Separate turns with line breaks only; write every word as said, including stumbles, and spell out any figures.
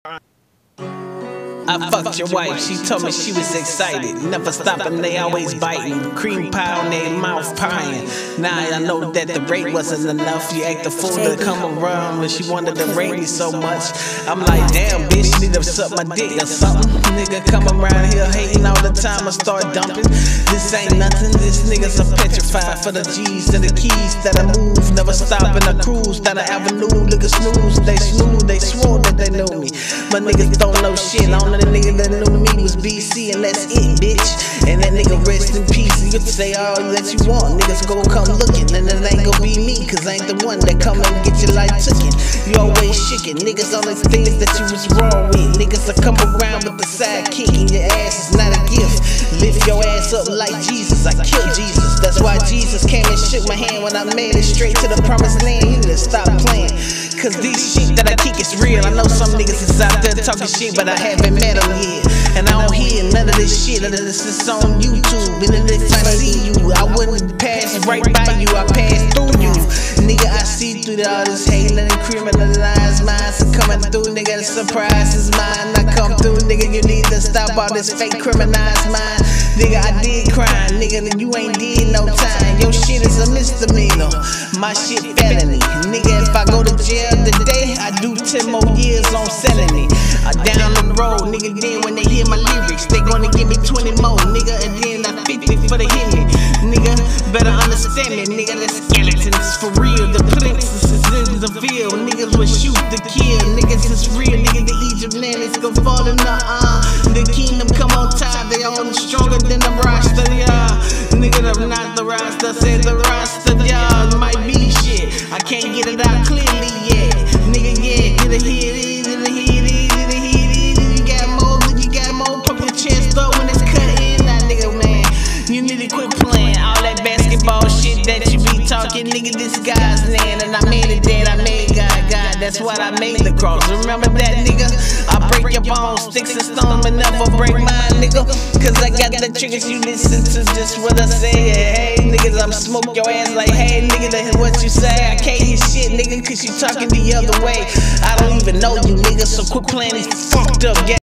I fucked your wife, she told me she was excited. Never stopping, they always biting. Cream pie on their mouth pieing. Now I know that the rate wasn't enough. You act a fool to come around when she wanted to rate me so much. I'm like, damn bitch, you need to suck my dick or something. Nigga come around here hating all the time, I start dumping. This ain't nothing, this nigga's a petrified for the G's and the keys that I move. Never stopping a cruise down the avenue, look at snooze. They snooze, they swore that they knew me, but niggas don't know shit. I don't the nigga that knew me was B C, and that's it, bitch. And that nigga rest in peace. You can say all that you want, niggas go come looking, and it ain't gon' be me, cause I ain't the one that come and get your life tooken. You always shaking, niggas on the things that you was wrong with. Niggas will come around with the sidekick, and your ass is not a gift. Lift your ass up like Jesus, I killed Jesus. That's why Jesus came and shook my hand when I made it straight to the promised land. You need to stop playing, cause these shit that I kick is real. I know some niggas is out there talking shit, but I haven't met them yet. And I don't hear none of this shit, none of this is on YouTube. And if I see you, I wouldn't pass right by you, I pass through you. Nigga, I see through all this hate and criminalize mind. So coming through, nigga, the surprise is mine. I come through, nigga, you need to stop all this fake criminalized mind. Nigga, I did crime, nigga, you ain't did no time. Your shit is a misdemeanor, my shit felony. Nigga, if I go to jail today, I do ten more years on felony. I down the road, nigga, then when they hear my lyrics, they gonna give me twenty more, nigga, and then I fifty for the hit me. Nigga, better understand me, nigga, the skeletons for real. The princess is in the field, niggas will shoot to kill. Niggas is real, nigga, the Egypt land is gonna fall in the uh the kingdom come on top, they all stronger than the roster, y'all. Nigga, I'm not the roster, say the roster, y'all. Might be shit, I can't get it out clearly yet. Nigga, yeah, get a hit, get a hit, get a hit. You got more, you got more, pump your chest up when it's cutting. Nah, nigga, man, you need to quit playing all that basketball shit that you be talking. Nigga, this guy's land, and I made it dead, I made God, God. That's what I made the cross. Remember that, nigga? I break your bones, sticks and stones, but never break mine, nigga. Cause I got the triggers, you listen to just what I say. Hey, niggas, I'm smoke your ass like, hey, nigga, that's what you say. I can't hear shit, nigga, cause you talking the other way. I don't even know you, nigga, so quit playing these fucked up games.